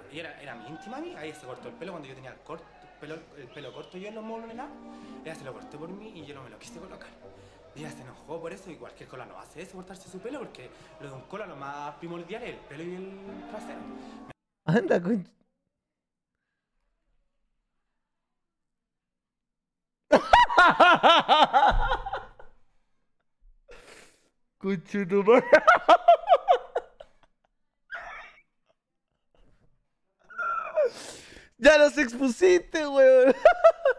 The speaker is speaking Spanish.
era mi íntima amiga, ella se cortó el pelo cuando yo tenía el pelo corto yo en los módulos, nada. Ella se lo cortó por mí y yo no me lo quise colocar. Y ella se enojó por eso, y cualquier cola no hace eso, cortarse su pelo, porque lo de un cola lo más primordial es el pelo y el trasero. Anda, con... Conchetumare. Ya los expusiste, weón.